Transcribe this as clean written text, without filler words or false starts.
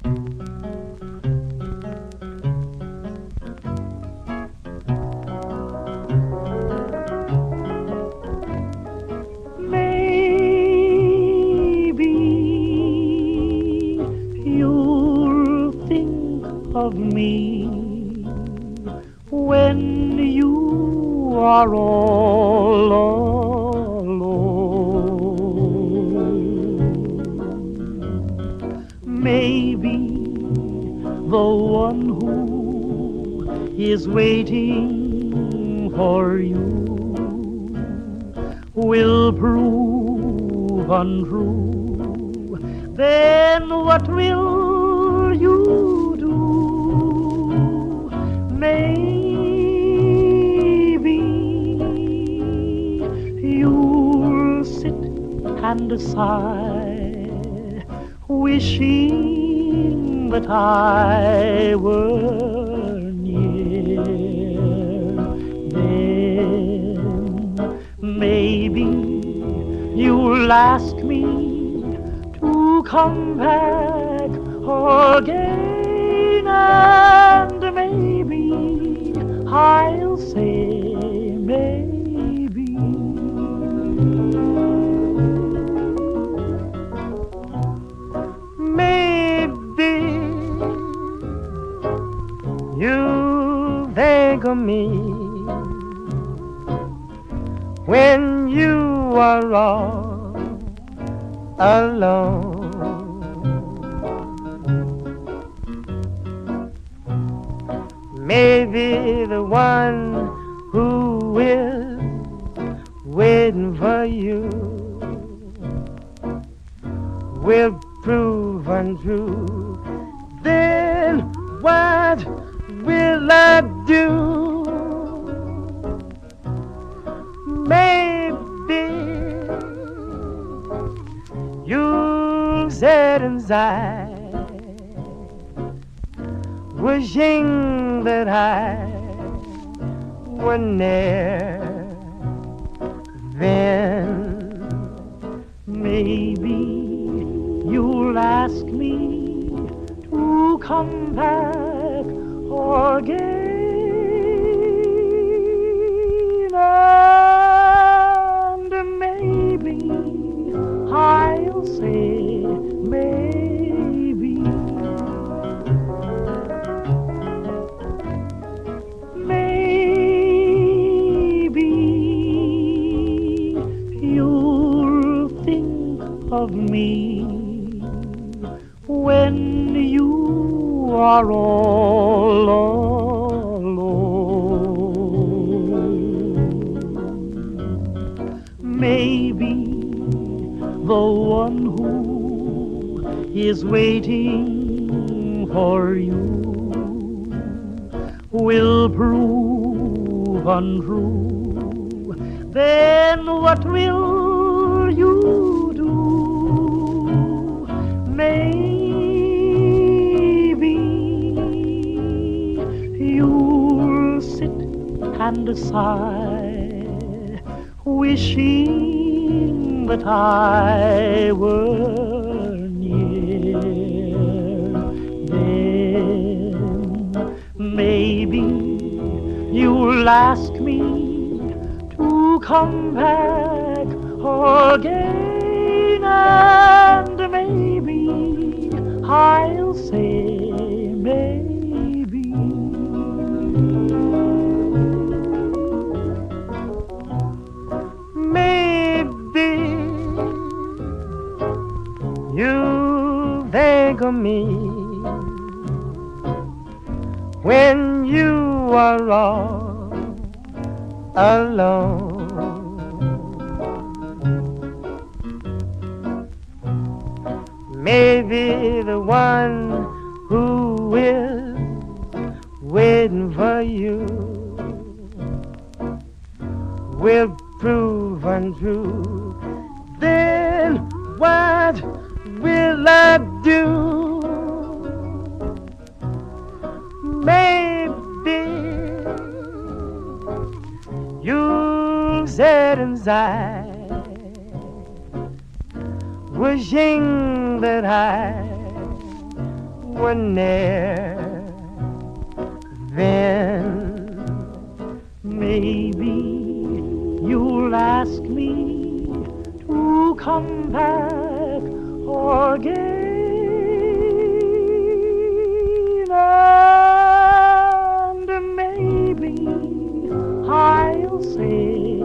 Maybe you'll think of me when you are all alone. Maybe the one who is waiting for you will prove untrue. Then what will you do? Maybe you'll sit and sigh, wishing that I were near. Then maybe you'll ask me to come back again, and maybe I'll say maybe. Maybe you think of me when you are all alone. Maybe the one who is waiting for you will prove untrue. Then what will I do? Maybe you'll sit inside, wishing that I were near. Then maybe you'll ask me to come back again, and maybe I'll say maybe. Maybe you'll think of me when you are all alone. Maybe the one who is waiting for you will prove untrue. Then what will you do? Maybe you'll sit and sigh, wishing that I were near. Then maybe you'll ask me to come back again, and maybe I'll say maybe. Maybe you think of me when you are all alone. Maybe the one who is waiting for you will prove untrue. Then what will I do? Maybe you'll sit inside, wishing that I were near, then maybe you'll ask me to come back again. And maybe I'll say